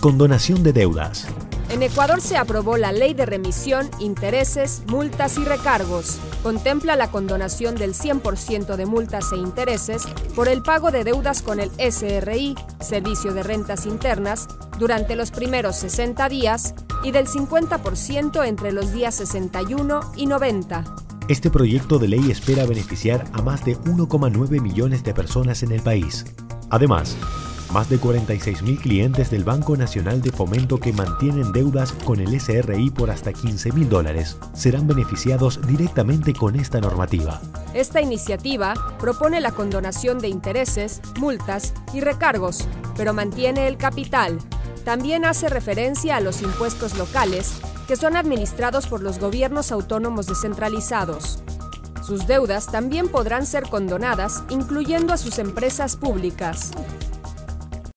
Condonación de deudas. En Ecuador se aprobó la Ley de Remisión, Intereses, Multas y Recargos. Contempla la condonación del 100% de multas e intereses por el pago de deudas con el SRI, Servicio de Rentas Internas, durante los primeros 60 días y del 50% entre los días 61 y 90. Este proyecto de ley espera beneficiar a más de 1,9 millones de personas en el país. Además, más de 46.000 clientes del Banco Nacional de Fomento que mantienen deudas con el SRI por hasta $15.000 serán beneficiados directamente con esta normativa. Esta iniciativa propone la condonación de intereses, multas y recargos, pero mantiene el capital. También hace referencia a los impuestos locales, que son administrados por los gobiernos autónomos descentralizados. Sus deudas también podrán ser condonadas, incluyendo a sus empresas públicas.